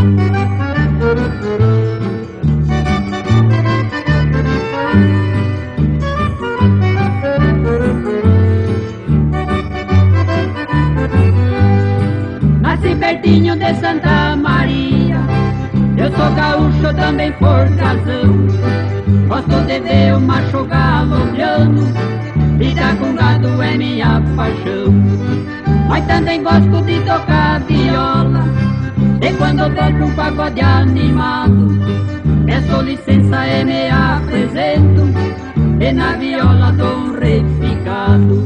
Nasci pertinho de Santa Maria, eu sou gaúcho, também forcazão. Gosto de ver o macho galopeando, lidar com gado é minha paixão. Mas também gosto de tocar viola, e quando toco um pagode animado, peço licença e me apresento, e na viola dou um repicado.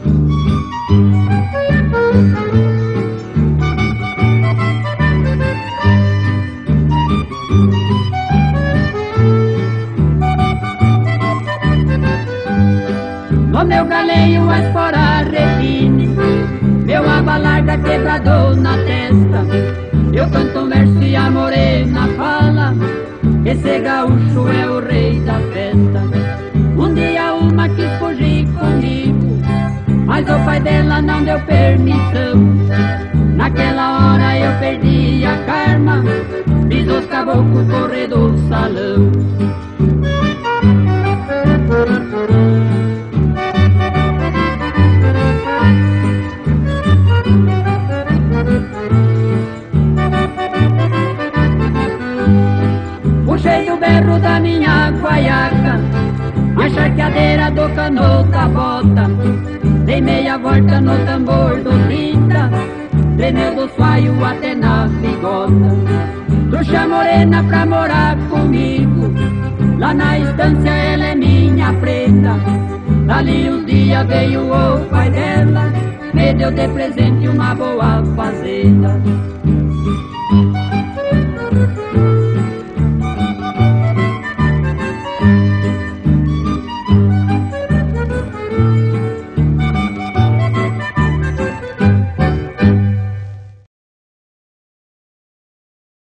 No meu galeio a espora refine, meu aba larga quebrador na testa. Eu canto um verso e a morena fala, esse gaúcho é o rei da festa. Um dia uma quis fugir comigo, mas o pai dela não deu permissão. Naquela hora eu perdi a karma, fiz os caboclos correr do salão. Puxei o berro da minha guaiaca, a charqueadeira do cano da bota, dei meia volta no tambor do 30, tremeu do suaio até na bigota. Trouxe morena pra morar comigo, lá na estância ela é minha prenda. Dali uns dias veio o pai dela, me deu de presente uma boa fazenda.